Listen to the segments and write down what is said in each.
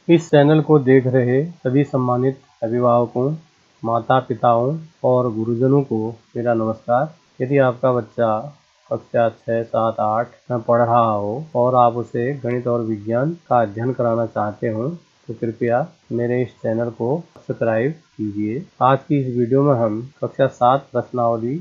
इस चैनल को देख रहे सभी सम्मानित अभिभावकों, माता पिताओं और गुरुजनों को मेरा नमस्कार। यदि आपका बच्चा कक्षा 6, 7, 8 में पढ़ रहा हो और आप उसे गणित और विज्ञान का अध्ययन कराना चाहते हो तो कृपया मेरे इस चैनल को सब्सक्राइब कीजिए। आज की इस वीडियो में हम कक्षा 7 प्रश्नावली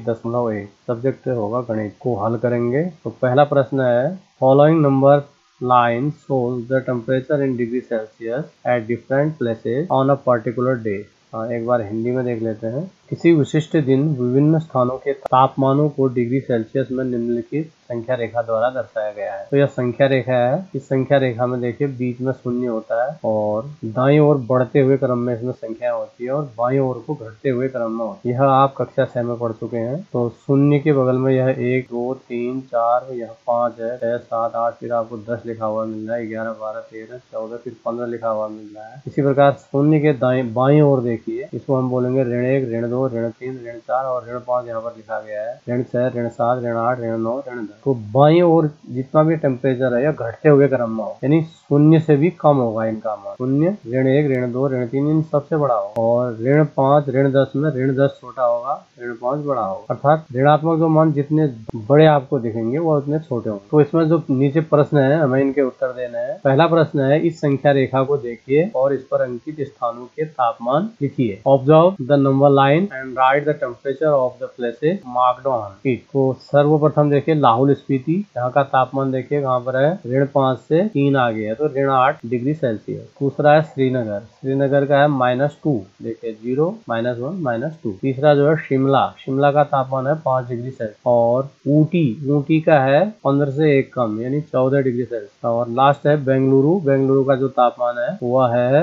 1.1 सब्जेक्ट होगा गणित को हल करेंगे। तो पहला प्रश्न है, following number line shows the temperature in degree Celsius at different places on a particular day। एक बार हिंदी में देख लेते हैं। किसी विशिष्ट दिन विभिन्न स्थानों के तापमानों को डिग्री सेल्सियस में निम्नलिखित संख्या रेखा द्वारा दर्शाया गया है। तो यह संख्या रेखा है। इस संख्या रेखा में देखिए बीच में शून्य होता है और दाईं ओर बढ़ते हुए क्रम में इसमें संख्या होती है और बाईं ओर को घटते हुए क्रम में होती है। यह आप कक्षा 6 में पढ़ चुके हैं। तो शून्य के बगल में यह 1, 2, 3, 4, यह 5 है, 6, 7, 8, फिर आपको 10 लिखा हुआ मिल रहा है, 11, 12, 13, 14, फिर 15 लिखा हुआ मिल रहा है। इसी प्रकार शून्य के बाईं ओर देखिए, इसको हम बोलेंगे ऋण 1, ऋण 2, ऋण 3, ऋण 4 और ऋण 5 यहाँ पर लिखा गया है। ऋण 6, ऋण 7, ऋण 8, ऋण 9, ऋण 10। तो बाईं ओर जितना भी टेम्परेचर है यह घटते हुए क्रम में हो, यानी शून्य से भी कम होगा इनका मान। शून्य, ऋण 1, ऋण 2, ऋण 3 इन सबसे बड़ा होगा और ऋण 5, ऋण 10 में ऋण 10 छोटा होगा, ऋण 5 बड़ा होगा। अर्थात ऋणात्मक जो मान जितने बड़े आपको दिखेंगे वो उतने छोटे होंगे। तो इसमें जो नीचे प्रश्न है हमें इनके उत्तर देने हैं। पहला प्रश्न है, इस संख्या रेखा को देखिए और इस पर अंकित स्थानों के तापमान लिखिए। Observe the number line and write the temperature of the places marked on it. तो सर्वप्रथम देखिए लाहौल स्पीति, यहाँ का तापमान देखिए कहाँ पर है, ऋण 5 से 3 आ गया तो ऋण 8 डिग्री सेल्सियस। दूसरा है श्रीनगर, श्रीनगर का है -2, देखिए 0, -1, -2। तीसरा जो है शिमला, शिमला का तापमान है 5 डिग्री सेल्सियस और ऊटी, ऊटी का है 15 से 1 कम यानी 14 डिग्री सेल्सियस। और लास्ट है बेंगलुरु, बेंगलुरु का जो तापमान है वह है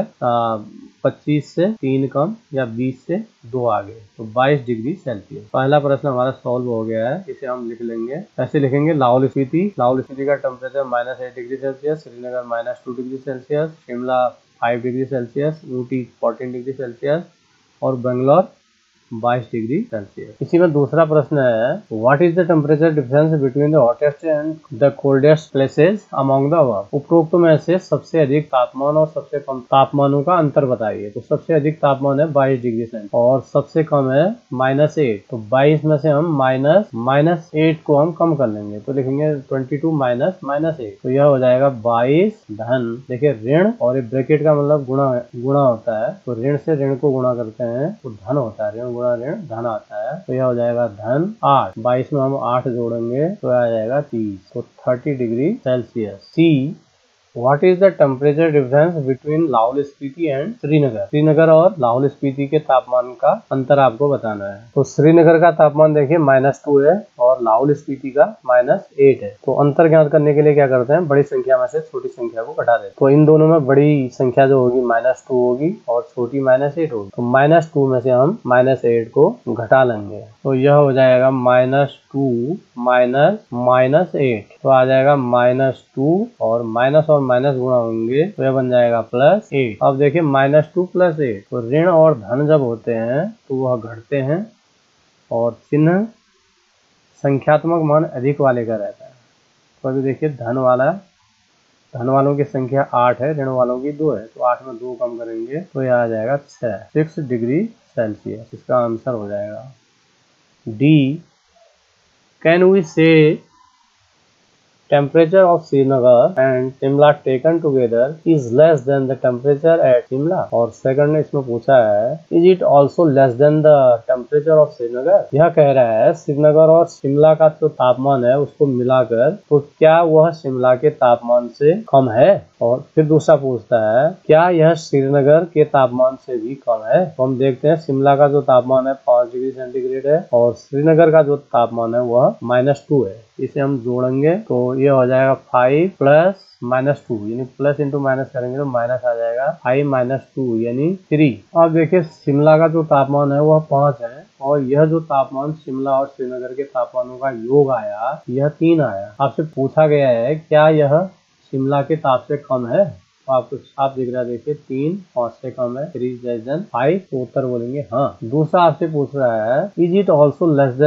25 से 3 कम या 20 से 2 आगे, तो 22 डिग्री सेल्सियस। पहला प्रश्न हमारा सॉल्व हो गया है, इसे हम लिख लेंगे। ऐसे लिखेंगे लाहौल स्पीति, लाहौल स्पीति का temperature -8 degree Celsius, Srinagar -2 degree Celsius, Shimla 5 degree Celsius, Ooty 14 degree Celsius और बेंगलोर 22 डिग्री सेल्सियस। इसी में दूसरा प्रश्न है, what is the temperature difference between the hottest and the coldest places among the above. उपरोक्त में से सबसे अधिक तापमान और सबसे कम तापमानों का अंतर बताइए। तो सबसे अधिक तापमान है 22 डिग्री सेल्सियस और सबसे कम है -8। तो 22 में से हम -8 को हम कम कर लेंगे तो लिखेंगे 22 -8। तो यह हो जाएगा 22 धन, देखिए ऋण और ये ब्रैकेट का मतलब गुणा होता है, तो ऋण से ऋण को गुणा करते हैं तो धन होता है, ऋण गुणा ऋण धन आता है। तो यह हो जाएगा धन 8। 22 में हम 8 जोड़ेंगे तो आ जाएगा 30, तो 30 degree Celsius. See, what is the temperature difference between Lahaul Spiti and Srinagar. Srinagar और लाहौल स्पीति के तापमान का अंतर आपको बताना है। तो श्रीनगर का तापमान देखिए -2 है और लाहौल स्पीति का -8 है। तो अंतर ज्ञात करने के लिए क्या करते हैं, बड़ी संख्या में से छोटी संख्या को घटा देते हैं। तो इन दोनों में बड़ी संख्या जो होगी -2 होगी और छोटी -8 होगी। तो -2 में से हम -8 को घटा लेंगे तो यह हो जाएगा -2 -8, तो आ जाएगा -2 और माइनस गुणा होंगे तो यह बन जाएगा +8। अब देखिए -2 +8, तो ऋण और धन जब होते हैं तो वह घटते हैं और चिन्ह संख्यात्मक मान अधिक वाले का रहता है। तो अभी देखिए धन वालों की संख्या 8 है, ऋण वालों की 2 है, तो 8 में 2 कम करेंगे तो यह आ जाएगा 6 डिग्री सेल्सियस। इसका आंसर हो जाएगा D. Can we say temperature of Srinagar and Shimla taken together is less than the temperature at Shimla। और सेकंड ने इसमें पूछा है, is it also less than the temperature of Srinagar। यह कह रहा है श्रीनगर और शिमला का जो तापमान है उसको मिलाकर तो क्या वह शिमला के तापमान से कम है। और फिर दूसरा पूछता है, क्या यह श्रीनगर के तापमान से भी कम है। तो हम देखते हैं शिमला का जो तापमान है 5 डिग्री सेंटीग्रेड है और श्रीनगर का जो तापमान है वह -2 है। इसे हम जोड़ेंगे तो ये हो जाएगा 5 + -2 यानी प्लस इंटू माइनस करेंगे तो माइनस आ जाएगा 5 - 2 यानी 3। अब देखिए शिमला का जो तापमान है वह 5 है और यह जो तापमान शिमला और श्रीनगर के तापमानों का योग आया यह 3 आया। आपसे पूछा गया है क्या यह शिमला के ताप से कम है। तो आपको साफ दिख रहा है, देखिए 3 5 से कम है, 3 > 5, तो उत्तर बोलेंगे हाँ। दूसरा आपसे पूछ रहा है, is it also less than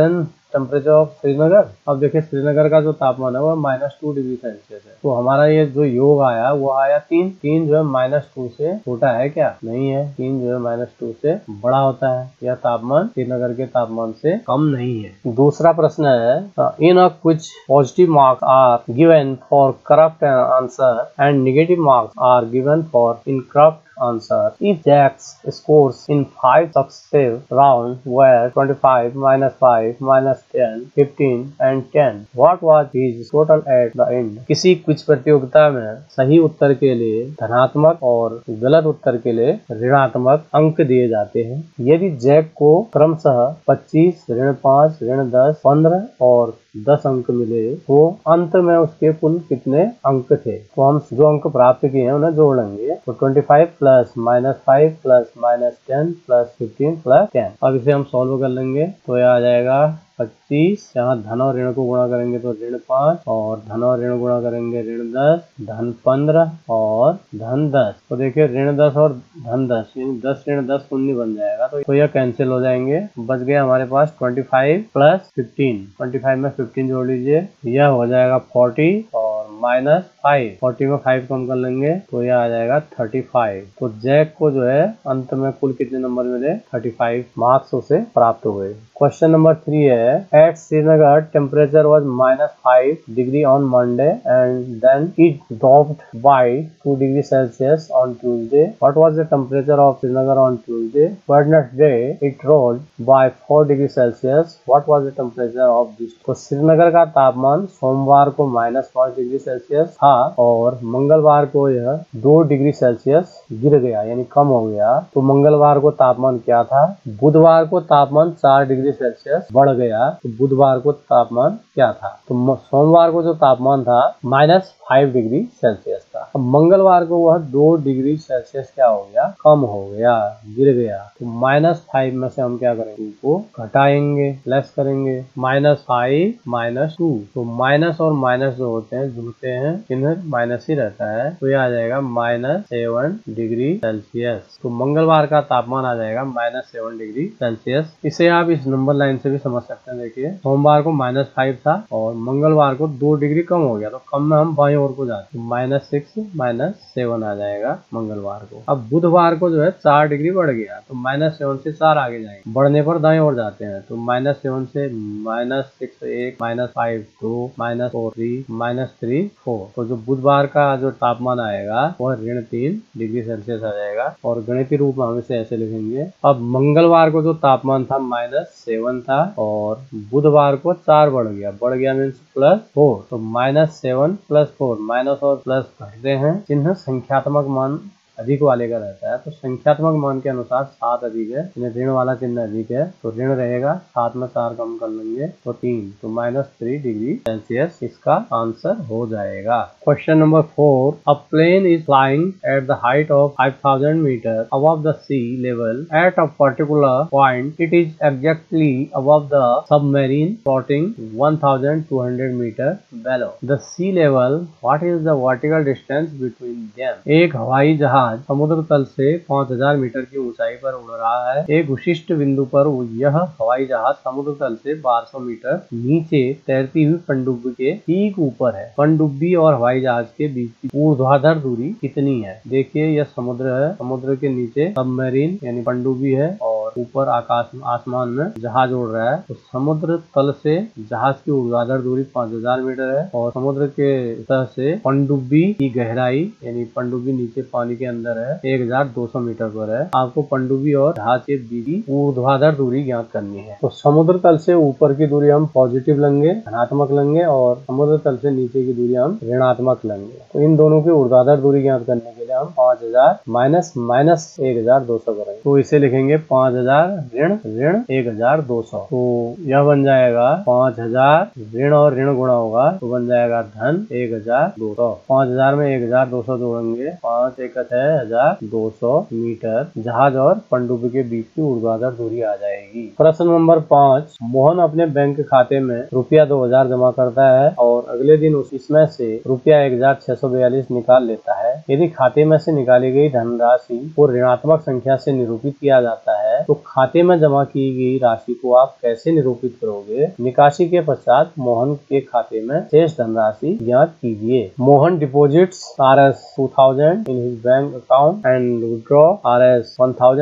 temperature of Srinagar. अब देखिए श्रीनगर का जो तापमान है वो -2 डिग्री सेल्सियस है। तो हमारा ये जो योग आया वो आया 3। 3 जो है -2 से छोटा है क्या? नहीं है। 3 जो है -2 से बड़ा होता है। यह तापमान श्रीनगर के तापमान से कम नहीं है। दूसरा प्रश्न है, in of which positive marks are given for correct answer and negative marks are given for incorrect answer. If Jack's scores in 5 successive rounds were 25, -5, -10, 15 and 10, what was his total at the end? किसी quiz प्रतियोगिता में सही उत्तर के लिए धनात्मक और गलत उत्तर के लिए ऋणात्मक अंक दिए जाते हैं। यदि जैक को क्रमशः 25, -5, -10, 15 और 10 अंक मिले तो अंत में उसके कुल कितने अंक थे? तो हम जो अंक प्राप्त किए हैं उन्हें जोड़ लेंगे। तो 25 प्लस -5 प्लस -10 प्लस 15 प्लस 10। अब इसे हम सॉल्व कर लेंगे तो यह आ जाएगा 25। यहाँ धन और ऋण को गुणा करेंगे तो -5 और धन और ऋण गुणा करेंगे -10, धन 15 और धन 10। तो देखिए -10 और धन 10 यानी 10 ऋण 10 19 बन जाएगा। तो यह कैंसिल हो जाएंगे। बच गया हमारे पास 25 प्लस 15। 25 में 15 जोड़ लीजिए, यह हो जाएगा 40 और -5। 40 में 5 कम कर लेंगे तो यह आ जाएगा 35। तो जैक को जो है अंत में कुल कितने नंबर मिले? 35 मार्क्स उसे प्राप्त हुए। क्वेश्चन नंबर 3 है, at Srinagar temperature was -5 degree on Monday and then it dropped by 2 degree Celsius on Tuesday. What was the temperature of Srinagar on Tuesday? Wednesday it rolled by 4 degree Celsius. What was the temperature of this? तो श्रीनगर का तापमान सोमवार को -5 degree Celsius था और मंगलवार को यह 2 डिग्री सेल्सियस गिर गया यानी कम हो गया। तो मंगलवार को तापमान क्या था? बुधवार को तापमान 4 डिग्री सेल्सियस बढ़ गया। तो बुधवार को तापमान क्या था? तो सोमवार को जो तापमान था -5 डिग्री सेल्सियस था। अब मंगलवार को वह 2 डिग्री सेल्सियस क्या हो गया? कम हो गया, गिर गया। तो -5 में से हम क्या करेंगे? 2 को घटाएंगे, लेस करेंगे। -5 -2। तो माइनस और माइनस जो होते हैं जुड़ते हैं, चिन्ह माइनस ही रहता है। तो यह आ जाएगा -7 डिग्री सेल्सियस। तो मंगलवार का तापमान आ जाएगा -7 डिग्री सेल्सियस। इसे आप इस नंबर लाइन से भी समझ सकते हैं। देखिए सोमवार को -5 था और मंगलवार को 2 डिग्री कम हो गया। तो कम में हम बाईं ओर को जाते हैं, -6 -7 आ जाएगा मंगलवार को। अब बुधवार को जो है 4 डिग्री बढ़ गया। तो -7 से 4 आगे जाएंगे, बढ़ने पर दाएं ओर जाते हैं। तो -7 से -6 1, -5 2, -4 3, -3 4। तो जो बुधवार का जो तापमान आएगा वह -3 डिग्री सेल्सियस आ जाएगा और गणितीय रूप में हम इसे ऐसे लिखेंगे। अब मंगलवार को जो तापमान था -7 था और बुधवार को 4 बढ़ गया मीन्स +4। तो -7 +4, माइनस और प्लस घटते हैं, चिन्ह संख्यात्मक मान अधिक वाले का रहता है। तो संख्यात्मक मान के अनुसार 7 अधिक है, ऋण वाला चिन्ह अधिक है तो ऋण रहेगा। 7 में 4 कम कर लेंगे तो 3। तो -3 डिग्री सेल्सियस इसका आंसर हो जाएगा। Question number 4, a plane is flying at the height of 5000 metre above the sea level at a particular point. It is exactly above the submarine floating 1200 metre below the sea level. What is the vertical distance between them? एक हवाई जहाज समुद्र तल से 5000 metre की ऊंचाई पर उड़ रहा है। एक विशिष्ट बिंदु पर यह हवाई जहाज समुद्र तल से 1200 मीटर नीचे तैरती हुई पनडुब्बी के ठीक ऊपर है। पनडुब्बी और हवाई जहाज के बीच की ऊर्ध्वाधर दूरी कितनी है? देखिए यह समुद्र है, समुद्र के नीचे सबमरीन यानी पनडुब्बी है और ऊपर आसमान में जहाज उड़ रहा है। तो समुद्र तल से जहाज की ऊर्ध्वाधर दूरी 5000 मीटर है और समुद्र के सतह से पनडुब्बी की गहराई यानी पनडुब्बी नीचे पानी के अंदर है 1200 मीटर पर है। आपको पनडुब्बी और जहाज के बीच की ऊर्ध्वाधर दूरी ज्ञात करनी है। तो समुद्र तल से ऊपर की दूरी हम पॉजिटिव लेंगे, धनात्मक लेंगे और समुद्र तल से नीचे की दूरी हम ऋणात्मक लेंगे। तो इन दोनों की ऊर्ध्वाधर दूरी ज्ञात करने के लिए हम 5000 माइनस 1200 करेंगे। तो इसे लिखेंगे 5000 ऋण 1200। तो यह बन जाएगा 5000 ऋण और ऋण गुणा होगा तो बन जाएगा धन 1200। 5000 में 1200 जोड़ेंगे, 5 1 6200 मीटर जहाज और पनडुब्बी के बीच की ऊर्ध्वाधर दूरी आ जाएगी। प्रश्न नंबर 5, मोहन अपने बैंक खाते में रुपया 2000 जमा करता है और अगले दिन इसमें से रुपया 1642 निकाल लेता है। यदि खाते में से निकाली गई धनराशि को ऋणात्मक संख्या से निरूपित किया जाता है है तो खाते में जमा की गई राशि को आप कैसे निरूपित करोगे? निकासी के पश्चात मोहन के खाते में शेष धनराशि ज्ञात कीजिए। Mohan deposits Rs 2000 in his bank account and withdraw Rs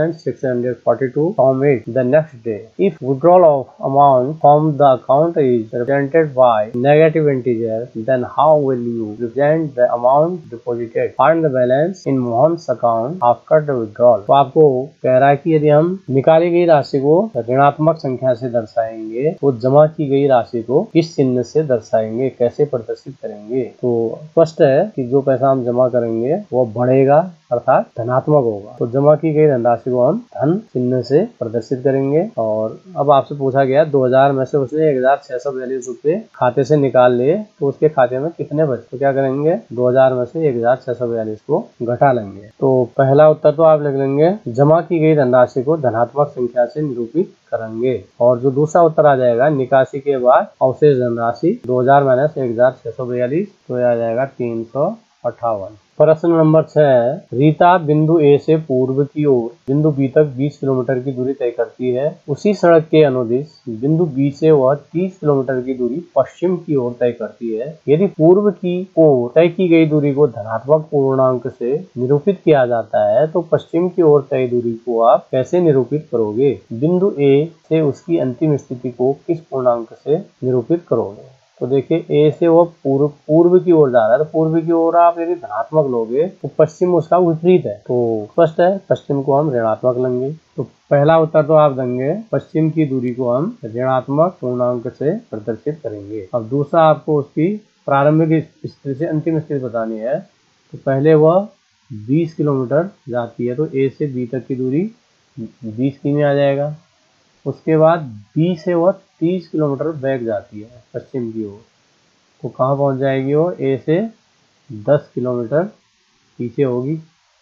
1642 from it the next day. If withdrawal of amount from the account is represented by negative integer, then how will you represent the amount deposited? Find the balance in Mohan's account after the withdrawal. तो आपको कह रहा है कि यदि हम निकाली गई राशि को ऋणात्मक संख्या से दर्शाएंगे तो जमा की गई राशि को किस चिन्ह से दर्शाएंगे, कैसे प्रदर्शित करेंगे? तो स्पष्ट है कि जो पैसा हम जमा करेंगे वो बढ़ेगा अर्थात धनात्मक होगा। तो जमा की गई धनराशि को हम धन चिन्ह से प्रदर्शित करेंगे। और अब आपसे पूछा गया 2000 में से उसने 1642 रुपये खाते से निकाल लिए तो उसके खाते में कितने बचे? तो क्या करेंगे? 2000 में से 1642 को घटा लेंगे। तो पहला उत्तर तो आप लिख लेंगे जमा की गई धनराशि को धनात्मक संख्या से निरूपित करेंगे। और जो दूसरा उत्तर आ जाएगा निकासी के बाद अवशेष धनराशि 2000 माइनस 1642 तो यह आ जाएगा 358। प्रश्न नंबर 6, रीता बिंदु ए से पूर्व की ओर बिंदु बी तक 20 किलोमीटर की दूरी तय करती है। उसी सड़क के अनुदिश बिंदु बी से वह 30 किलोमीटर की दूरी पश्चिम की ओर तय करती है। यदि पूर्व की ओर तय की गई दूरी को धनात्मक पूर्णांक से निरूपित किया जाता है तो पश्चिम की ओर तय दूरी को आप कैसे निरूपित करोगे? बिंदु ए से उसकी अंतिम स्थिति को किस पूर्णांक से निरूपित करोगे? तो देखिए ए से वो पूर्व की ओर जा रहा है तो पूर्व की ओर आप यदि धनात्मक लोगे तो पश्चिम उसका विपरीत है। तो स्पष्ट है पश्चिम को हम ऋणात्मक लेंगे। तो पहला उत्तर तो आप देंगे पश्चिम की दूरी को हम ऋणात्मक पूर्णांक से प्रदर्शित करेंगे। अब दूसरा आपको उसकी प्रारंभिक स्थिति से अंतिम स्थिति बतानी है। तो पहले वह 20 किलोमीटर जाती है तो ए से बी तक की दूरी 20 की में आ जाएगा। उसके बाद बी से वह 30 किलोमीटर बैक जाती है पश्चिम की ओर तो कहाँ पहुँच जाएगी? वो ए से 10 किलोमीटर पीछे होगी।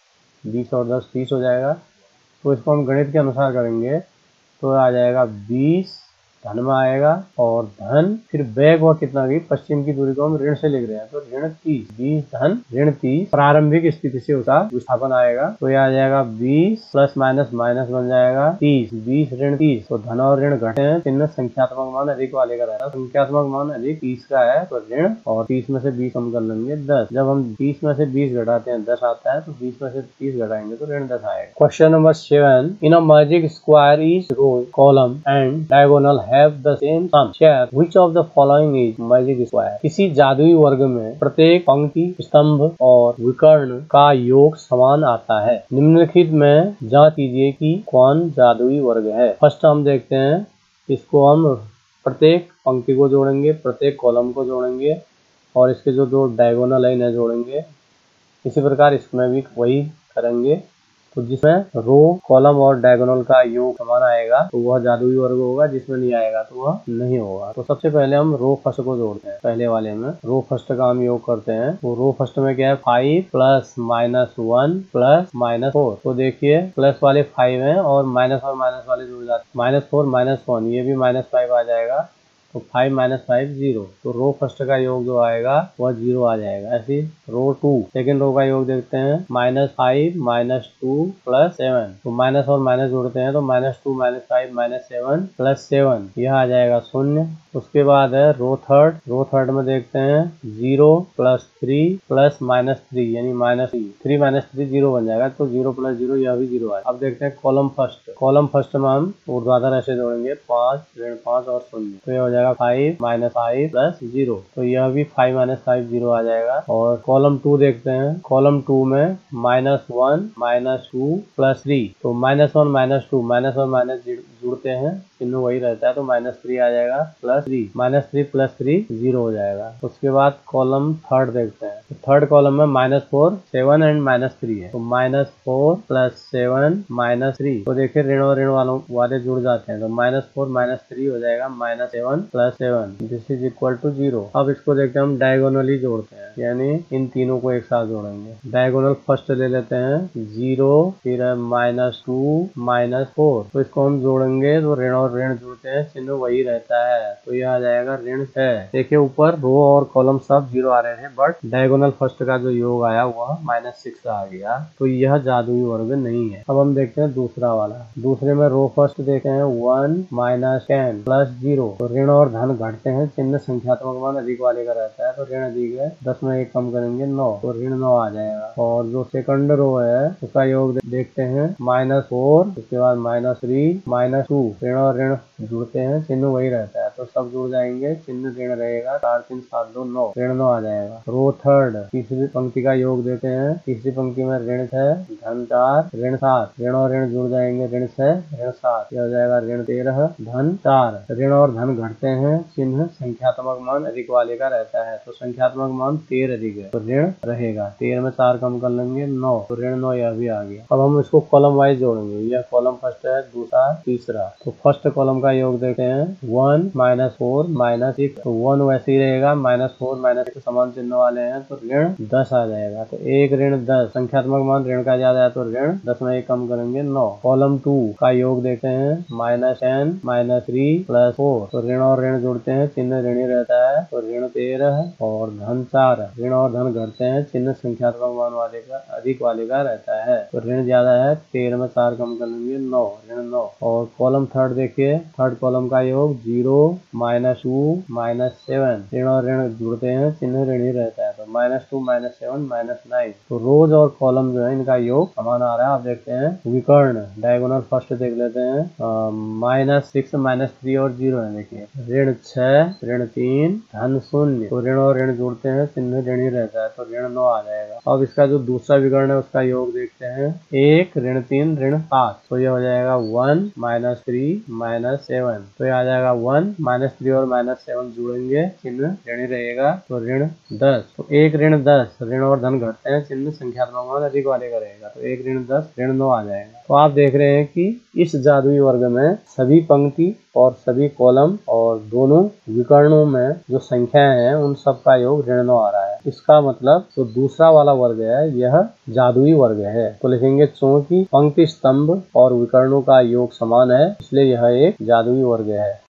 20 और 10 30 हो जाएगा। तो इसको हम गणित के अनुसार करेंगे तो आ जाएगा 20 धन में आएगा और धन फिर बैक हुआ कितना गई? पश्चिम की दूरी को हम ऋण से लिख रहे हैं तो ऋण 30, 20 धन ऋण 30 प्रारंभिक स्थिति से उसका विस्थापन आएगा तो यह आ जाएगा 20 प्लस माइनस माइनस बन जाएगा 30, 20 ऋण 30। तो धन और ऋण घटे हैं, चिन्ह संख्यात्मक मान अधिक वाले का रहेगा। संख्यात्मक मान अधिक 30 का है तो ऋण और 30 में से 20 कम कर लेंगे 10। जब हम 30 में से 20 घटाते हैं 10 आता है तो 20 में से 30 घटाएंगे तो ऋण 10 आएगा। Question number 7, in a magic square each row column and diagonal have the same sum share which of the following is magic square? किसी जादुई वर्ग में प्रत्येक पंक्ति स्तंभ और विकर्ण का योग समान आता है। निम्नलिखित में जांच कीजिए कि कौन जादुई वर्ग है। फर्स्ट हम देखते हैं इसको हम प्रत्येक पंक्ति को जोड़ेंगे, प्रत्येक कॉलम को जोड़ेंगे और इसके जो दो डायगोनल है इन्हें जोड़ेंगे। इसी प्रकार इसमें भी वही करेंगे। तो जिसमें रो कॉलम और डायगोनल का योग समान आएगा तो वह जादुई वर्ग होगा, जिसमें नहीं आएगा तो वह नहीं होगा। तो सबसे पहले हम रो फर्स्ट को जोड़ते हैं। पहले वाले में रो फर्स्ट का हम योग करते हैं। तो रो फर्स्ट में क्या है 5 प्लस माइनस 1 प्लस माइनस 4। तो देखिए प्लस वाले 5 हैं और माइनस वाले जुड़ जाते हैं। माइनस 4 माइनस 1 ये भी माइनस 5 आ जाएगा तो 5 माइनस 5 0। तो रो फर्स्ट का योग जो आएगा वह 0 आ जाएगा। ऐसी रो 2 सेकेंड रो का योग देखते हैं माइनस 5 माइनस 2 प्लस 7। तो माइनस और माइनस जोड़ते हैं तो माइनस 2 माइनस 5 माइनस 7 प्लस 7 यह आ जाएगा 0। उसके बाद है रो थर्ड में देखते हैं 0 प्लस 3 प्लस माइनस 3 यानी माइनस 3 माइनस 3 0 बन जाएगा। तो 0 प्लस 0 यह भी 0 आएगा। अब देखते हैं कॉलम फर्स्ट में हम ऊर्ध्वाधर ऐसे जोड़ेंगे 5 ऋण 5 और 0 तो यह हो जाएगा 5 माइनस 5 प्लस 0। तो यह भी 5 माइनस 5 0 आ जाएगा। और कॉलम 2 देखते हैं। कॉलम 2 में माइनस 1 माइनस 2 प्लस 3। तो माइनस 1 माइनस 2 माइनस और माइनस जुड़ते हैं चिन्ह वही रहता है तो माइनस 3 आ जाएगा प्लस 3 माइनस 3 प्लस 3 0 हो जाएगा। उसके बाद कॉलम थर्ड देखते हैं। तो थर्ड कॉलम में माइनस 4 7 एंड माइनस 3 है तो माइनस 4 प्लस 7 माइनस 3। तो देखिए ऋण और ऋण वाले जुड़ जाते हैं तो माइनस 4 माइनस 3 हो जाएगा minus 7 plus 7 this is equal to 0। अब इसको देखते हैं हम डायगोनली जोड़ते हैं, यानी इन तीनों को एक साथ जोड़ेंगे। डायगोनल फर्स्ट ले लेते हैं 0, फिर है -2 -4, तो इसको हम जोड़ेंगे तो ऋण और ऋण जुड़ते हैं, चिन्ह वही रहता है, तो यह आ जाएगा ऋण 6। देखिए ऊपर रो और कॉलम सब 0 आ रहे थे, बट डायगोनल फर्स्ट का जो योग आया वह -6 आ गया, तो यह जादुई वर्ग नहीं है। अब हम देखते हैं दूसरा वाला। दूसरे में रो फर्स्ट देखे हैं 1 -10 प्लस 0, तो ऋण और धन घटते हैं, चिन्ह संख्यात्मक मान अधिक वाले का रहता है, तो ऋण अधिक है, 10 में 1 कम करेंगे 9, तो ऋण 9 आ जाएगा। और जो सेकंड रो है उसका योग देखते हैं -4, उसके बाद -3 -2, ऋण और ऋण जुड़ते हैं, चिन्ह वही रहता है, तो सब जुड़ जाएंगे, चिन्ह ऋण रहेगा, 4 3 7 2 9, ऋण 9 आ जाएगा। रो थर्ड तीसरी पंक्ति का योग देते हैं, तीसरी पंक्ति में ऋण 6 धन 4 ऋण 7, ऋण और ऋण जुड़ जाएंगे, ऋण 6 ऋण 7, यह हो जाएगा ऋण 13 धन 4। ऋण और धन घटते हैं, चिन्ह संख्यात्मक मान अधिक वाले का रहता है, तो संख्यात्मक मान 13 अधिक है, तो ऋण रहेगा। 13 में 4 कम कर लेंगे 9, तो ऋण 9 यह भी आ गया। अब हम इसको कॉलम वाइज जोड़ेंगे, यह कॉलम फर्स्ट है, दूसरा तीसरा, तो फर्स्ट कॉलम का योग देखते हैं 1 -4 -6, तो 1 वैसे ही रहेगा, -4 -6 समान चिन्ह वाले हैं, तो ऋण 10 आ जाएगा। तो 1 ऋण 10, संख्यात्मक मान ऋण का ज्यादा है, तो ऋण 10 में 1 कम करेंगे 9। कॉलम 2 का योग देखते हैं -10 -3 प्लस 4, तो ऋण और ऋण जुड़ते हैं, चिन्ह ऋणी रहता है, तो ऋण 13 और धन 4, ऋण और धन घटते हैं, चिन्ह संख्यात्मक मान वाले का अधिक वाले का रहता है, तो ऋण ज्यादा है, 13 में 4 कम कर लेंगे 9, ऋण 9। और कॉलम थर्ड देखिए, थर्ड कॉलम का योग 0 -2 -7, ऋण और ऋण जुड़ते हैं, चिन्ह ऋणी रहता है, तो -2 -7 -9, तो रोज और कॉलम जो है इनका योग समान आ रहा है। आप देखते हैं विकर्ण डायगोनल फर्स्ट देख लेते हैं, -6 -3 और 0 है, देखिए ऋण 6 ऋण 3 धन 0, तो ऋण और ऋण जुड़ते हैं, चिन्ह ऋणी रहता है, तो ऋण 9 आ जाएगा। अब इसका जो दूसरा विकर्ण है उसका योग देखते हैं 1 ऋण 3 ऋण 7, तो यह हो जाएगा 1 -3 -7, तो यह आ जाएगा 1 -3 और -7 जुड़ेंगे, चिन्ह ऋणी रहेगा, तो ऋण 10, तो 1 ऋण 10, ऋण और धन घटते हैं, चिन्ह संख्यात्मक मान अधिक वाले का रहेगा, तो 1 ऋण 10 ऋण 9 आ जाएगा। तो आप देख रहे हैं कि इस जादुई वर्ग में सभी पंक्ति और सभी कॉलम और दोनों विकर्णों में जो संख्याएं हैं उन सब का योग ऋण 9 आ रहा है। इसका मतलब जो दूसरा वाला वर्ग है यह जादुई वर्ग है, तो लिखेंगे चूंकि पंक्ति स्तंभ और विकर्णों का योग समान है इसलिए यह एक जादुई वर्ग है।